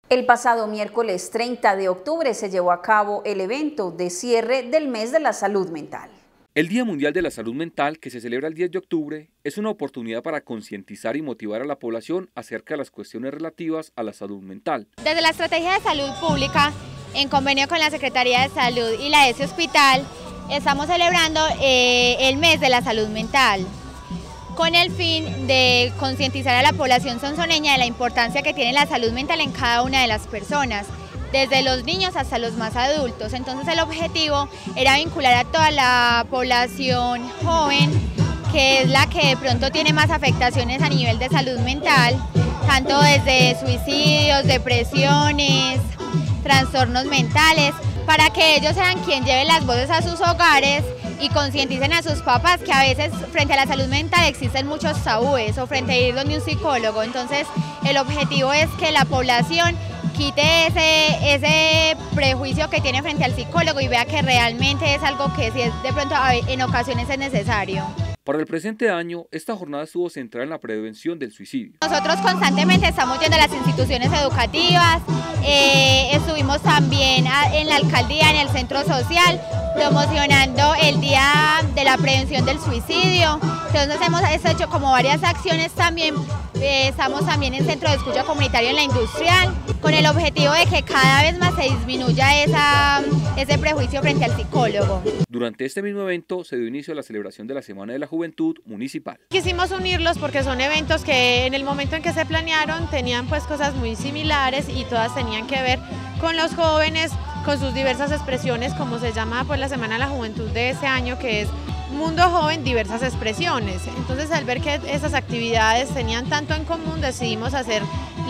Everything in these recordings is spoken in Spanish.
El pasado miércoles 30 de octubre se llevó a cabo el evento de cierre del mes de la salud mental. El Día Mundial de la Salud Mental, que se celebra el 10 de octubre, es una oportunidad para concientizar y motivar a la población acerca de las cuestiones relativas a la salud mental. Desde la Estrategia de Salud Pública, en convenio con la Secretaría de Salud y la ESE Hospital, estamos celebrando el mes de la salud mental, con el fin de concientizar a la población sonsoneña de la importancia que tiene la salud mental en cada una de las personas, desde los niños hasta los más adultos. Entonces el objetivo era vincular a toda la población joven, que es la que de pronto tiene más afectaciones a nivel de salud mental, tanto desde suicidios, depresiones, trastornos mentales, para que ellos sean quien lleve las voces a sus hogares y concienticen a sus papás que a veces frente a la salud mental existen muchos tabúes o frente a ir donde un psicólogo. Entonces el objetivo es que la población quite ese prejuicio que tiene frente al psicólogo y vea que realmente es algo que si es de pronto en ocasiones es necesario. Para el presente año, esta jornada estuvo centrada en la prevención del suicidio. Nosotros constantemente estamos yendo a las instituciones educativas, estuvimos también en la alcaldía, en el centro social, promocionando el Día de la Prevención del Suicidio. Entonces hemos hecho como varias acciones también, estamos también en centro de escucha comunitario en la industrial, con el objetivo de que cada vez más se disminuya ese prejuicio frente al psicólogo. Durante este mismo evento se dio inicio a la celebración de la Semana de la Juventud Municipal. Quisimos unirlos porque son eventos que en el momento en que se planearon tenían pues cosas muy similares y todas tenían que ver con los jóvenes, con sus diversas expresiones, como se llama pues la Semana de la Juventud de este año, que es Mundo Joven, diversas expresiones. Entonces al ver que esas actividades tenían tanto en común, decidimos hacer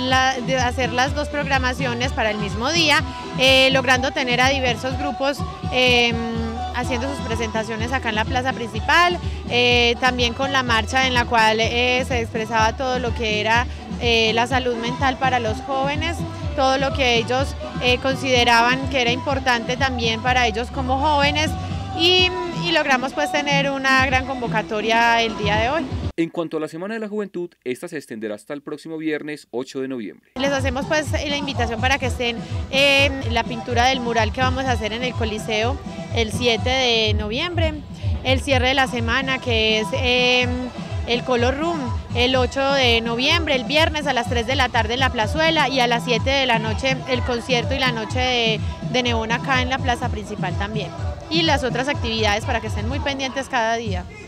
las dos programaciones para el mismo día, logrando tener a diversos grupos haciendo sus presentaciones acá en la plaza principal, también con la marcha en la cual se expresaba todo lo que era la salud mental para los jóvenes, todo lo que ellos consideraban que era importante también para ellos como jóvenes y logramos pues tener una gran convocatoria el día de hoy. En cuanto a la Semana de la Juventud, esta se extenderá hasta el próximo viernes 8 de noviembre. Les hacemos pues la invitación para que estén en la pintura del mural que vamos a hacer en el Coliseo el 7 de noviembre, el cierre de la semana que es el Color Room el 8 de noviembre, el viernes a las 3 de la tarde en la Plazuela y a las 7 de la noche el concierto y la noche de neón acá en la plaza principal también. Y las otras actividades para que estén muy pendientes cada día.